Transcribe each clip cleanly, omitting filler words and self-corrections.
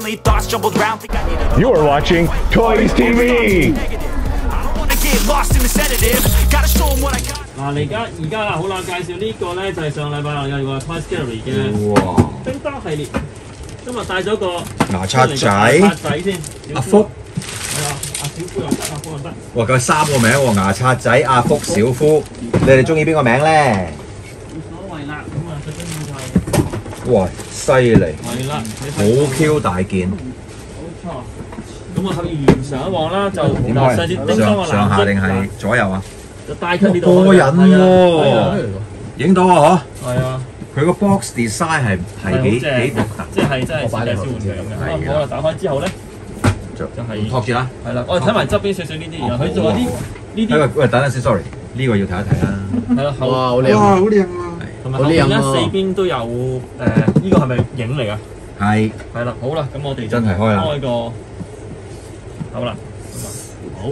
million thoughts jumbled round. Think I need a You're watching Toys TV. I don't wanna get lost in the sedative. Gotta show 'em what I got. 嗱，你而家啦，好啦，介紹呢個咧就係上禮拜我有個 Toy Story 嘅哇！ 叮當系列，今日帶咗個牙刷仔牙刷仔先， 阿福係啊，阿小夫又得，阿福又得。 哇！佢3個名喎，牙刷仔、阿福、小夫，你哋中意邊個名咧？ 冇所謂啦，咁啊最緊要就係哇！犀利， 係啦， 好 Q 大件， 冇錯。咁啊可以原上一望啦，就點嗱上次叮當個開？上下定藍色係左右啊？ 就帶出呢度過癮係喎！ 啊， 影到啊係啊， 嗬！佢個 box design 係幾正獨特， 即係真係設計師換樣嘅。 係好啦，打開之後咧就係托住啦。 係啦，我哋睇埋側邊少少呢啲，然後佢仲有啲呢啲喂，等陣先，sorry，呢個要睇一睇啦。 係啦，後好靚啊！好靚啊！ 同埋後邊咧四邊都有呢個係咪影嚟㗎？ 係係啦，好啦，咁我哋真係開啦開個好啦，咁啊好。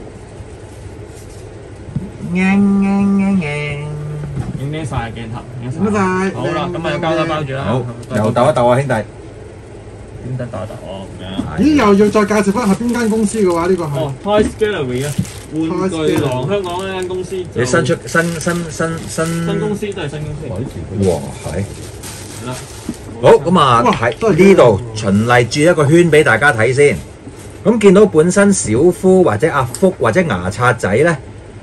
影呢晒鏡頭，影晒。好啦，咁啊有膠袋包住啦。 好，又鬥一鬥啊，兄弟。 點得打得哦咁樣。 咦，又要再介紹翻係邊間公司嘅話，呢個係哦，Toys Gallery 啊，玩具廊香港呢間公司。 你新出新公司都係新公司。 哇，係。 係啦。 好，咁啊喺呢度循例轉一個圈俾大家睇先。咁見到本身小夫或者阿福或者牙刷仔咧，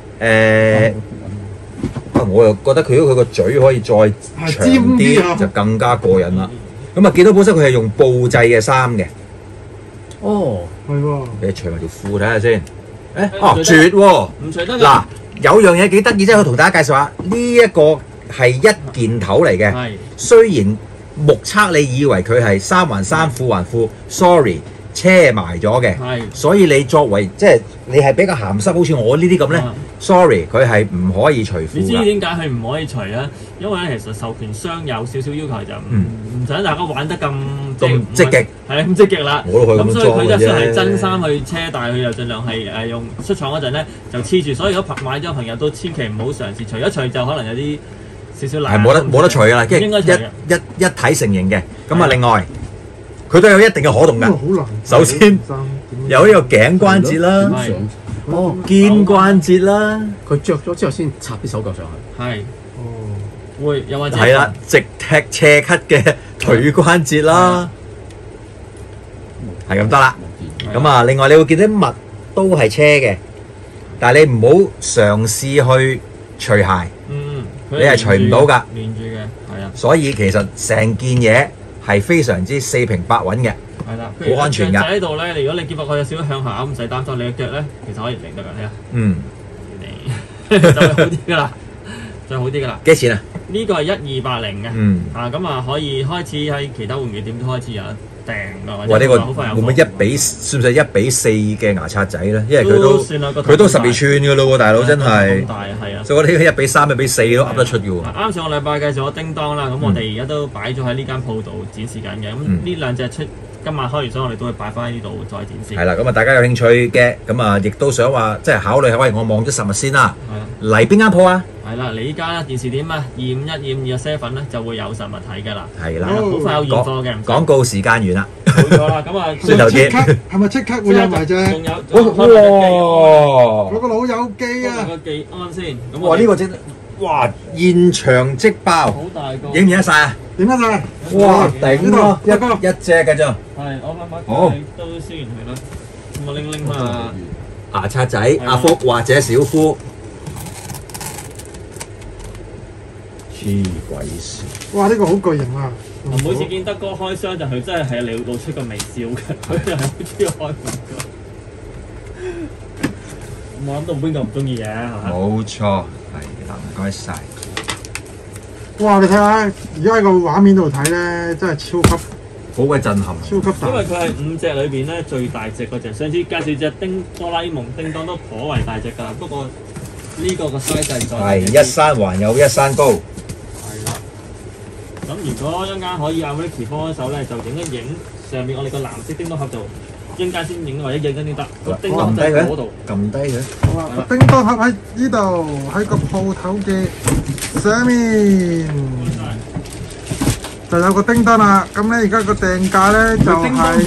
我又覺得佢個嘴可以再長啲，就更加過癮啦。咁啊，見到本身佢係用布製嘅衫嘅。 哦，係喎。 你除埋條褲睇下先。絕喎！ 唔除得嗱，有樣嘢幾得意啫，我同大家介紹下，呢一個係一件頭嚟嘅。 係。 雖然目測你以為佢係衫還衫褲還褲 ，sorry。車埋咗嘅，所以你作為即係你係比較鹹濕，好似我呢啲咁咧，sorry，佢係唔可以除褲㗎。 你知點解佢唔可以除啊？因為咧，其實授權商有少少要求就唔想大家玩得咁積極， 係咁積極啦。 我都可以咁所以佢就算係啫。 真衫去車，但係佢又盡量係用出廠嗰陣咧就黐住。所以如果買咗朋友都千祈唔好嘗試除一除就可能有啲少少難。 係冇得除㗎啦，即係一體成型嘅。咁啊，另外。佢都有一定嘅可動㗎。首先有呢個頸關節啦，肩關節啦。 佢着咗之後先插啲手腳上去。 係。哦。會又或者係啦，直踢斜咳嘅腿關節啦，係咁得啦。咁啊，另外你會見啲襪都係車嘅，但係你唔好嘗試去除鞋。你係除唔到㗎。 連住嘅，係啊。 所以其實成件嘢。係非常之四平八穩嘅， 係啦， 好安全㗎。 喺度咧，如果你見到佢有少少向下，唔使擔心，你嘅腳咧其實可以擰得㗎，睇下。就會好啲㗎啦，就好啲㗎啦。 幾錢啊？ 呢個係1280嘅，咁啊可以開始喺其他玩具店都開始有訂㗎。 哇！呢個會唔會算唔算1:4嘅牙刷仔咧？因為佢都12寸㗎咯喎，大佬真係。 大係啊。 所以我呢個1:3、1:4都噏得出嘅喎。 啱上個禮拜介紹咗叮當啦，咁我哋而家都擺咗喺呢間鋪度展示緊嘅。咁呢兩隻出今晚開完所以我哋都會擺翻喺呢度再展示。 係啦，咁啊大家有興趣嘅，咁啊亦都想話即係考慮下，喂，我望咗實物先啦。嚟邊間鋪啊？ 係啦，嚟呢間電視店啊，251、252嘅7咧就會有實物睇㗎啦。 係啦， 好快有現貨嘅。 廣告時間完啦。 冇錯啦，咁啊， 轉頭見。 係咪即刻會有埋啫？ 仲有嗰個老友記啊！ 個記安先。 哇！呢個真哇現場即爆。 好大個。 影唔影得晒啊？ 影得晒。 哇！頂咯，一隻嘅啫。 係，我慢慢好都先係啦。咁我拎翻牙刷仔、阿福或者小夫。黐鬼線！ 哇！呢個好巨型啊！ 每次見德哥開箱就佢真係露出個微笑嘅，佢係好中意開玩具。我諗到邊個唔中意嘅係嘛？ 冇錯，係啦，唔該晒。 哇！你睇下，而家喺個畫面度睇咧，真係超級好鬼震撼， 超級大。 因為佢係5隻裏邊咧最大隻嗰隻，上次介紹隻哆啦 A 夢叮當都頗為大隻㗎，不過呢個 size 就係一山還有一山高。 咁如果一陣間可以阿 Ricky 幫手咧，就影一影上面我哋個藍色叮當盒度，一陣間先影或者影緊先得。個叮當就喺嗰度。 撳低佢。 好啦，個叮當盒喺呢度，喺個鋪頭嘅上面。 就有個叮當啦。咁咧而家個訂價咧就係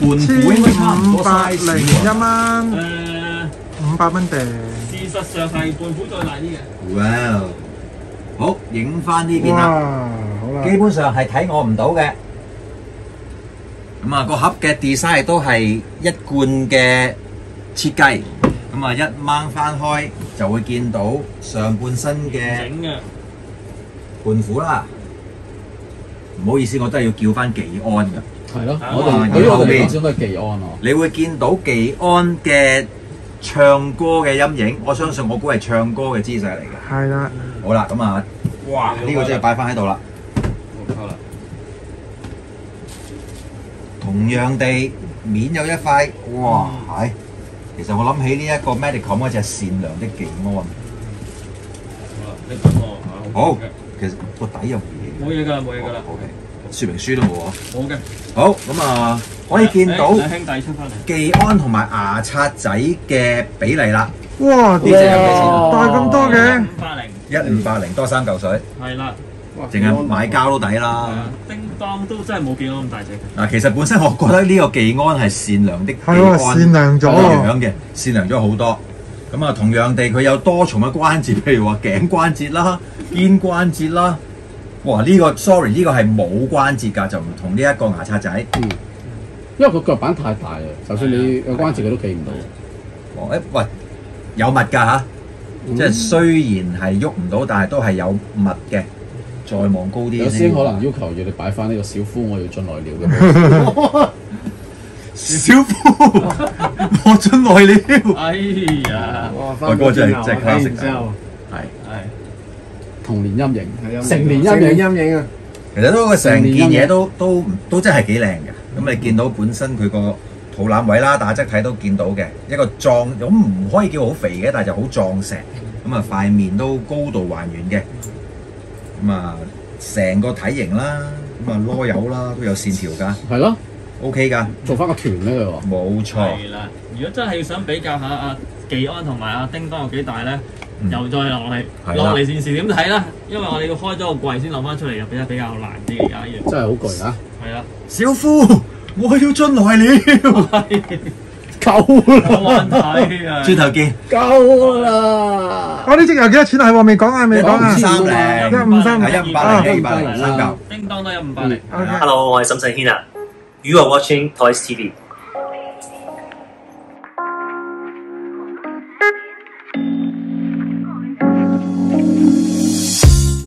1501蚊，500蚊訂。 事實上係半款再大啲嘅。 哇！好，影翻呢邊啦。 好啦。 基本上係睇我唔到嘅。咁啊，個盒嘅 design 亦都係一貫嘅設計。咁啊，一掹翻開就會見到上半身嘅胖虎啦。唔好意思，我都係要叫翻技安㗎。 係咯，我哋始終都係技安喎。 你會見到技安嘅唱歌嘅陰影，我相信我估係唱歌嘅姿勢嚟嘅。 係啦。 好啦，咁啊，哇！呢個真係擺翻喺度啦。 冇錯啦。 同樣地，面有一塊，哇！係。其實我諗起呢一個 Medicom 嗰隻善良的技安。 好啦，你等我嚇。 好，其實個底有冇嘢？ 冇嘢㗎啦，冇嘢㗎啦。 OK，說明書都冇喎。 冇嘅。 好，咁啊，可以見到兩兄弟出翻嚟。 技安同埋牙刷仔嘅比例啦。 哇！ 呢隻有幾錢啊？ 大咁多嘅。 1580多3嚿水。 係啦。 淨係買膠都抵啦。 叮當都真係冇技安咁大隻嘅。 嗱，其實本身我覺得呢個技安係善良的技安， 係喎，善良咗樣嘅，善良咗好多。咁啊，同樣地，佢有多重嘅關節，譬如話頸關節啦、肩關節啦。哇！呢個 sorry， 呢個係冇關節㗎，就唔同呢一個牙刷仔。 因為個腳板太大啊，就算你有關節佢都企唔到。 哦，喂，有物㗎嚇，即係雖然係喐唔到，但係都係有物嘅。再望高啲， 有師兄可能要求要你擺翻呢個小夫我要進來了嘅。 小夫，我進來了。 哎呀， 我哥真係 classic， 係童年陰影， 成年陰影啊！ 其實都成件嘢都真係幾靚嘅。咁你見到本身佢個肚腩位啦，打側睇都見到嘅一個壯，咁唔可以叫好肥嘅，但係就好壯碩。咁啊塊面都高度還原嘅。咁啊，成個體型啦，咁啊囉柚啦，都有線條㗎。係咯 ，OK 㗎。 做翻個團咧佢話。 冇錯。 係啦，如果真係要想比較下阿技安同埋阿叮當有幾大咧，又再落嚟戰士點睇啦？因為我哋要開咗個櫃先攞翻出嚟，又比較難啲而家呢樣。 真係好巨啊！ 係啦， 小夫，我要進來了。 夠啦！ 冇問題啊！ 轉頭見。 夠啦！ 我呢隻油幾多錢啊？係未講啊？未講啊 ？1530，係1530，1530，3嚿。 叮當都1580。 Hello，我係沈世軒啊。You are watching Toys TV。